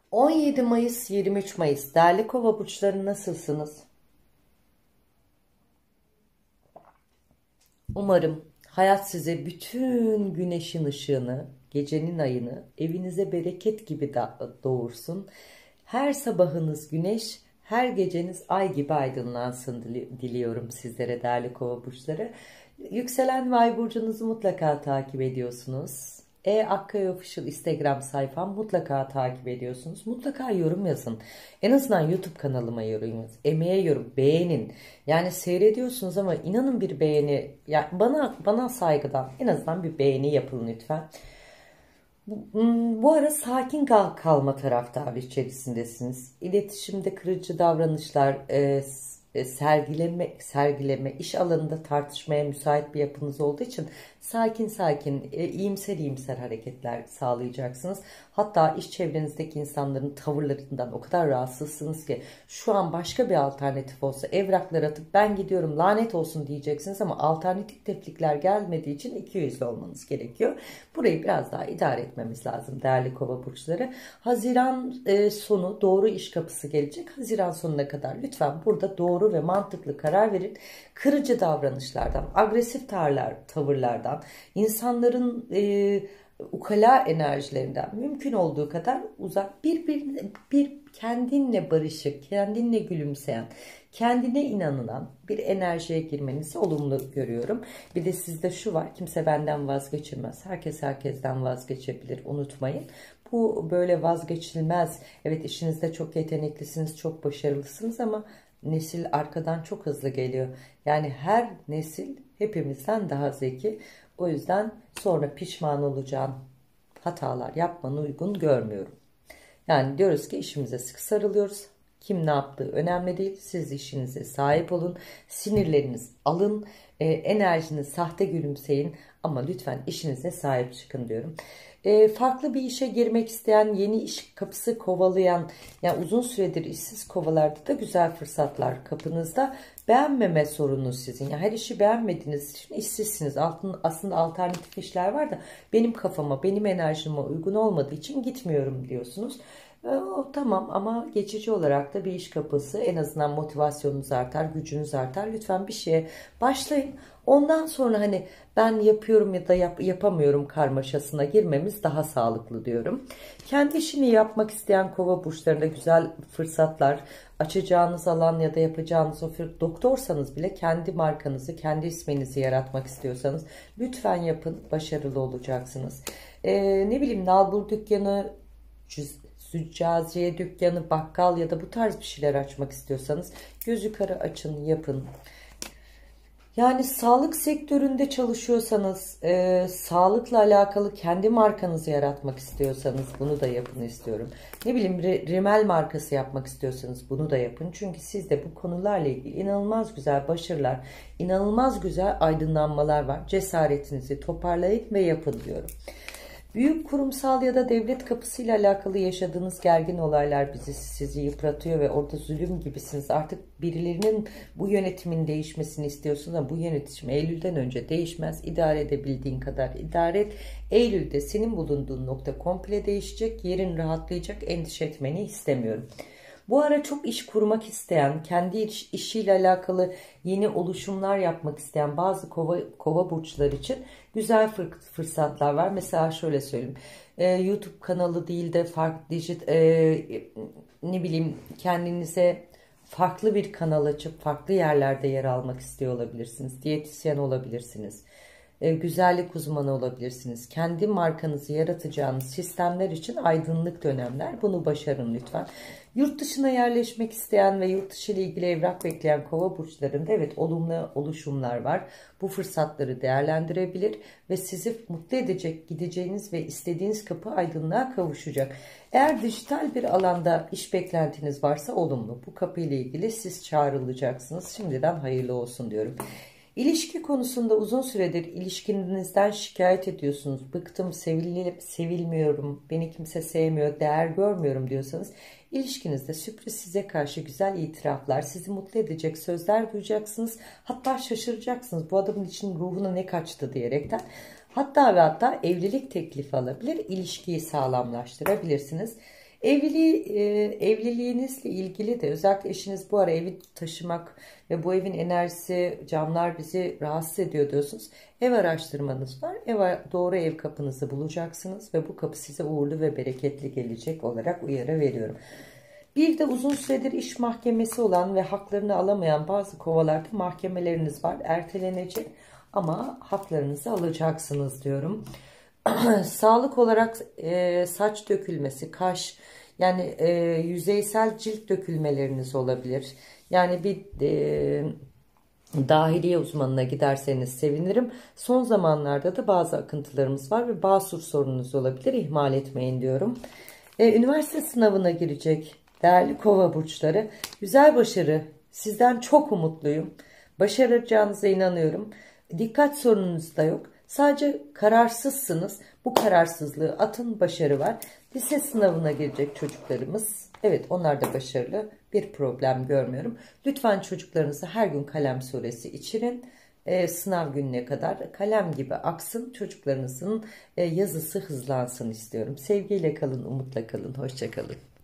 17 Mayıs 23 Mayıs değerli Kova burçları, nasılsınız? Umarım hayat size bütün güneşin ışığını, gecenin ayını evinize bereket gibi doğursun. Her sabahınız güneş, her geceniz ay gibi aydınlansın diliyorum sizlere değerli Kova burçları. Yükselen ve ay burcunuzu mutlaka takip ediyorsunuz. Akkaya Official Instagram sayfam mutlaka takip ediyorsunuz. Mutlaka yorum yazın. En azından YouTube kanalıma yorum yazın. Emeğe yorum, beğenin. Yani seyrediyorsunuz ama inanın bir beğeni, yani bana saygıdan en azından bir beğeni yapın lütfen. Bu ara sakin kalma taraftarı içerisindesiniz. İletişimde kırıcı davranışlar, sergileme, iş alanında tartışmaya müsait bir yapınız olduğu için sakin sakin, iyimser hareketler sağlayacaksınız. Hatta iş çevrenizdeki insanların tavırlarından o kadar rahatsızsınız ki şu an başka bir alternatif olsa evraklar atıp ben gidiyorum lanet olsun diyeceksiniz ama alternatif teklifler gelmediği için ikiyüzlü olmanız gerekiyor. Burayı biraz daha idare etmemiz lazım değerli Kova burçları. Haziran sonu doğru iş kapısı gelecek. Haziran sonuna kadar lütfen burada doğru ve mantıklı karar verin. Kırıcı davranışlardan, agresif tavırlardan, insanların ukala enerjilerinden mümkün olduğu kadar uzak, bir kendinle barışık, kendinle gülümseyen, kendine inanılan bir enerjiye girmenizi olumlu görüyorum. Bir de sizde şu var, kimse benden vazgeçilmez. Herkes herkesten vazgeçebilir, unutmayın. Bu böyle vazgeçilmez. Evet, işinizde çok yeteneklisiniz, çok başarılısınız ama nesil arkadan çok hızlı geliyor. Yani her nesil hepimizden daha zeki. O yüzden sonra pişman olacağın hatalar yapmanı uygun görmüyorum. Yani diyoruz ki işimize sıkı sarılıyoruz. Kim ne yaptığı önemli değil. Siz işinize sahip olun. Sinirleriniz alın. Enerjiniz sahte gülümseyin. Ama lütfen işinize sahip çıkın diyorum. Farklı bir işe girmek isteyen, yeni iş kapısı kovalayan, yani uzun süredir işsiz kovalarda da güzel fırsatlar kapınızda. Beğenmeme sorunuz sizin. Yani her işi beğenmediğiniz için işsizsiniz. Aslında alternatif işler var da benim kafama, benim enerjime uygun olmadığı için gitmiyorum diyorsunuz. Tamam ama geçici olarak da bir iş kapısı, en azından motivasyonunuz artar, gücünüz artar. Lütfen bir şeye başlayın. Ondan sonra hani ben yapıyorum ya da yapamıyorum karmaşasına girmemiz daha sağlıklı diyorum. Kendi işini yapmak isteyen Kova burçlarında güzel fırsatlar, açacağınız alan ya da yapacağınız doktorsanız bile kendi markanızı, kendi isminizi yaratmak istiyorsanız lütfen yapın, başarılı olacaksınız. Ne bileyim, nalbur dükkanı, züccaciye dükkanı, bakkal ya da bu tarz bir şeyler açmak istiyorsanız göz yukarı açın, yapın. Yani sağlık sektöründe çalışıyorsanız, sağlıkla alakalı kendi markanızı yaratmak istiyorsanız bunu da yapın istiyorum. Ne bileyim, rimel markası yapmak istiyorsanız bunu da yapın. Çünkü sizde bu konularla ilgili inanılmaz güzel başarılar, inanılmaz güzel aydınlanmalar var. Cesaretinizi toparlayın ve yapın diyorum. Büyük kurumsal ya da devlet kapısıyla alakalı yaşadığınız gergin olaylar sizi yıpratıyor ve orada zulüm gibisiniz. Artık birilerinin bu yönetimin değişmesini istiyorsunuz ama bu yönetim Eylül'den önce değişmez. İdare edebildiğin kadar idare et. Eylül'de senin bulunduğun nokta komple değişecek. Yerin rahatlayacak. Endişe etmeni istemiyorum. Bu ara çok iş kurmak isteyen, kendi işiyle alakalı yeni oluşumlar yapmak isteyen bazı kova burçları için güzel fırsatlar var. Mesela şöyle söyleyeyim. YouTube kanalı değil de farklı ne bileyim, kendinize farklı bir kanal açıp farklı yerlerde yer almak istiyor olabilirsiniz. Diyetisyen olabilirsiniz. Güzellik uzmanı olabilirsiniz. Kendi markanızı yaratacağınız sistemler için aydınlık dönemler. Bunu başarın lütfen. Yurt dışına yerleşmek isteyen ve yurt dışı ile ilgili evrak bekleyen Kova burçlarında evet olumlu oluşumlar var. Bu fırsatları değerlendirebilir ve sizi mutlu edecek gideceğiniz ve istediğiniz kapı aydınlığa kavuşacak. Eğer dijital bir alanda iş beklentiniz varsa olumlu. Bu kapı ile ilgili siz çağrılacaksınız. Şimdiden hayırlı olsun diyorum. İlişki konusunda uzun süredir ilişkinizden şikayet ediyorsunuz. Bıktım, sevilmiyorum, beni kimse sevmiyor, değer görmüyorum diyorsanız ilişkinizde sürpriz size karşı güzel itiraflar, sizi mutlu edecek sözler duyacaksınız. Hatta şaşıracaksınız, bu adamın için ruhuna ne kaçtı diyerekten. Hatta evlilik teklifi alabilir, ilişkiyi sağlamlaştırabilirsiniz. Evliliğinizle ilgili de özellikle eşiniz bu ara evi taşımak ve bu evin enerjisi, camlar bizi rahatsız ediyor diyorsunuz. Ev araştırmanız var. Doğru ev kapınızı bulacaksınız ve bu kapı size uğurlu ve bereketli gelecek olarak uyarı veriyorum. Bir de uzun süredir iş mahkemesi olan ve haklarını alamayan bazı kovalarda mahkemeleriniz var. Ertelenecek ama haklarınızı alacaksınız diyorum. Sağlık olarak saç dökülmesi, kaş, yani yüzeysel cilt dökülmeleriniz olabilir. Yani bir dahiliye uzmanına giderseniz sevinirim. Son zamanlarda da bazı akıntılarımız var ve basur sorununuz olabilir. İhmal etmeyin diyorum. Üniversite sınavına girecek değerli kova burçları. Güzel başarı. Sizden çok umutluyum. Başaracağınıza inanıyorum. Dikkat sorununuz da yok. Sadece kararsızsınız. Bu kararsızlığı atın, başarı var. Lise sınavına girecek çocuklarımız. Evet, onlar da başarılı. Bir problem görmüyorum. Lütfen çocuklarınıza her gün Kalem suresi içirin. Sınav gününe kadar kalem gibi aksın. Çocuklarınızın yazısı hızlansın istiyorum. Sevgiyle kalın, umutla kalın. Hoşça kalın.